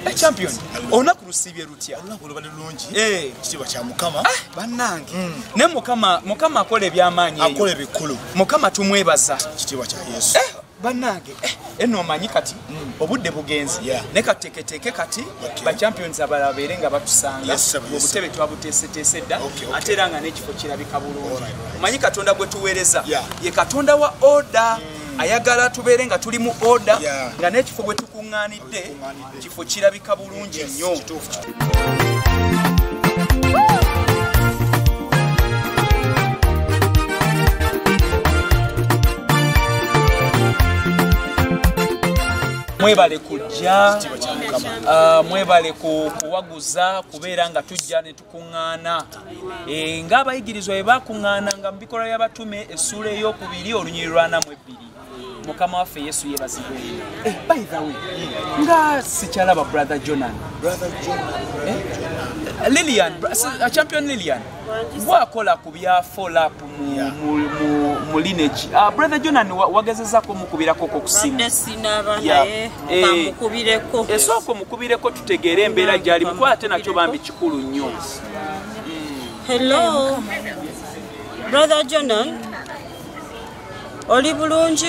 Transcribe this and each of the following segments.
champion ona kurusibye rutya olubali lungi kitiibwa kya mukama bannange ne mukama akola ebyamanyi akola ebikulu mukama tumwebaza kitiibwa kya Yesu bannange eno omanyi kati obudde bugenzi ne kateeketeke kati ba champions abalala beere nga batusanga obutebe twabuteeseteese dda ate era nga n'ekifo kirabika bulungi omanyi katonda gwe tuweereza ye katonda wa order ayagala tubeere nga tuli mu order nga n'ekifo bwe tukuŋŋaanidde kifo kirabika bulungi nnyo mwebale kujja mwebale kuwaguza kubeera nga tujja ne tukuŋŋaana ng'abayigirizwa bwe bakuŋŋaananga mu bikolwa by'abatume essuula ey'okubiri olunyiri lwanamu ebbiri mukama waffe yesu yeebazibwe by the way nga sikyalaba brother Jonan Lilian champion Lilian wakola ku bya follow up mu Lineage brother Jonan wagezezako mukubirako ko kusimu mukubireko esoko mukubireko tutegeere embeera gyali mukwate nakyo bambi kikulu nnyo hello brother Jonan oli bulungi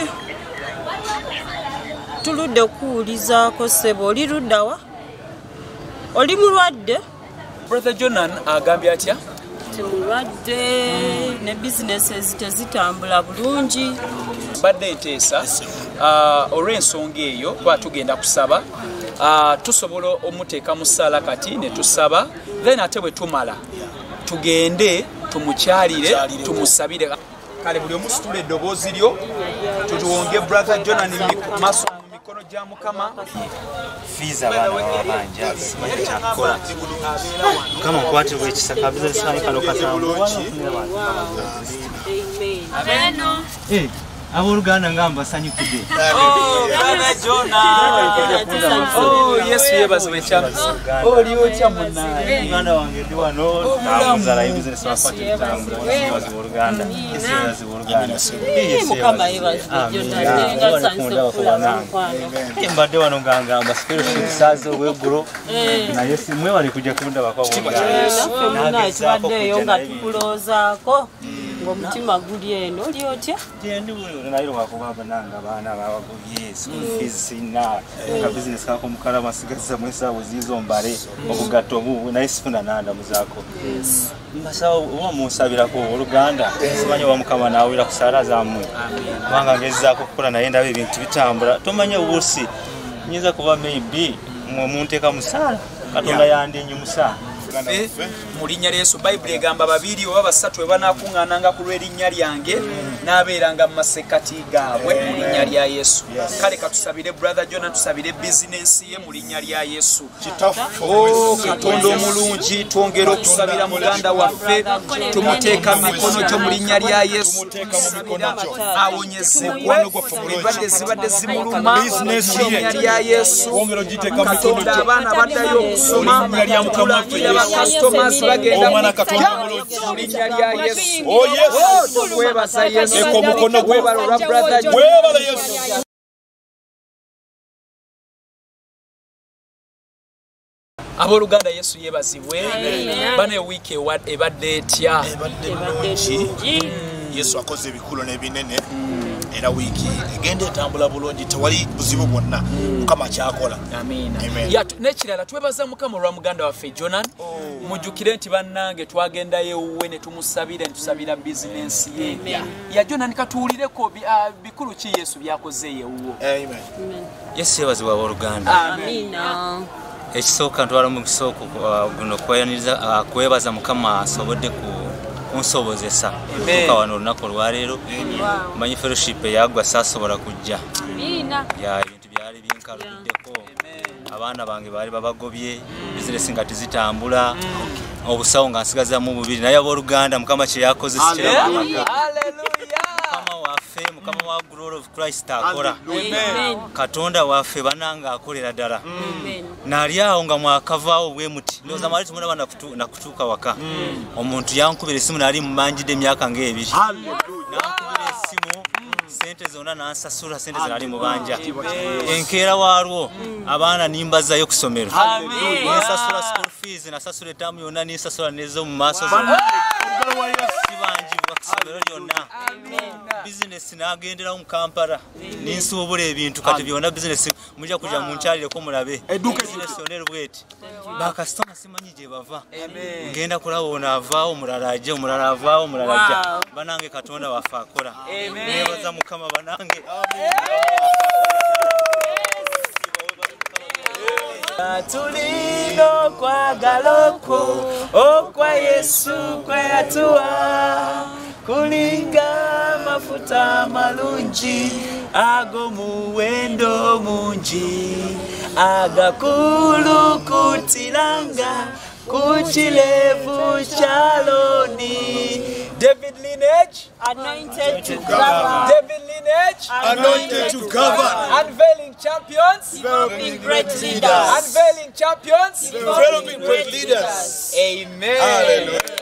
tuludde kuwulizaako ssebo oli luddawa oli mulwadde brother Jonan agambye atya mulwadde ne businesses tezitambula bulungi badde nteesa olw'ensonga eyo kuba tugenda kusaba tusobola omuteeka mu ssaala kati ne tusaba then ate bwe tumala tugende tumukyalire tumusabire kale buli omu situla eddoboozi lyo tutuwonge brother Jonan maso mu mikono gya mukama fiza abaana babanja simanyi kyakukola mukama nkwatirwa ekisa kabizinesi kange kano katambula abooluganda nga mbasanyukidde yesu yeebazibwe oli otya munaye muganda wange ndi wano tambuza live bizinesi wakwata ekitambula yeebazibwe oluganda yesu yeebazibwe oluganda mukama yeebazibwe mbadde wano ngangamba fellowship saazi olw'eggulo naye mwewale kujja kundabako tubaddeeyo nga tukuloozaako ng'omutima guli eno oli otya naye lwakubaba nanga abaana babagobye school fees sina ka business kako mukala masigaza mwesaawo ziizo mbale obugatto obu naye sifuna nandamuzaako mbasawo oba munsabirako oluganda simanyi oba mukama naawera ku saala zammwe kubanga ngezaako okukola naye ndaba ebintu bitambula tomanye obusi nyinza kuba maybe munteeka musaala katonda yandinyumusa mu linnya lya Yesu Bayibuli egamba babiri oba basatu bwe banaakuŋŋaananga ku lw'erinnya lyange n'abeeranga mu masekkati gaabwe mu linnya lya Yesu kale katusabire brother Jonan tusabire bizinensi ye mu linnya lya Yesu katonda omulungi twongera okusabira muganda waffe tumuteeka mu mikono gyo mu linnya lya Yesu awonyezebwa endwadde zibadde zimuluma mu linnya lya Yesu katonda abaana baddayo okusoma customers bagenda omwana katonda mulungi mu linnya lya Yesu tukwebaza Yesu mukono gwebala brother gwebala Yesu abooluganda Yesu yeebazibwe bana ewiiki ebadde etya ebadde bulungi Yesu akoze ebikulu n'ebinene era wiiki egenda etambula bulungi tewali buzibu bwonna mukama kyakola amiina n'ekirala twebaza mukama olwa muganda waffe Jonan mujjukire nti bannange twagendayo ewuwe ne tumusabira ne tusabira bizinensi ye ya Jonan katuwulireko bikulu ki Yesu byakoze ewuwo yesu yeebazibwe abooluganda amiina ekisooka ntwala mu kisooka guno kweyaniriza kwebaza mukama asobodde kunsobozesa okutuuka wano olunaku olwaleero manyi fellowship eyagwa saasobola kujja ebintu byali binkalubiddeko abaana bange baali babagobye bizinesi nga tizitambula obusawo nga nsigazamu bubiri naye abooluganda mukama kye yakoze sikirabanga mukama wa glory of Christ akola katonda waffe bananga akolera ddala nali awo nga mwakavaawo bwe muti ndowooza mwali tumulaba nakutuuka waka omuntu yankubira essimu nali mumanjidde emyaka ng'ebiri nankubira essimu sente zonna nansasula sente zinali mu banja enkeera waalwo abaana nimbazayo ku ssomero nensasula school fees nasasula ettaamu yonna nensasula nezo mu maaso sibanjibwa ku ssomero lyonna bizinesi nagenderawo mu Kampala ninsuubula ebintu kati byonna bizinesi mujja kuja munkyalireko mulabe bizinesi yonna erubweti bakasitoma simanyi gye bava ngenda kulaba ono avaawo omulala ajja omulala avaawo omulala ajja banange Katonda waffe akola nebaza Mukama banange tulina okwagala okwa Yesu kwe yatuwa kulinga mafuta amalungi ag'omuwendo mungi agakulukutiranga ku kirevu kya Loni. David Lineage, anointed to govern. David Lineage, anointed to govern. Unveiling champions, Developing great leaders. Unveiling champions, Developing great leaders. Amen. Hallelujah.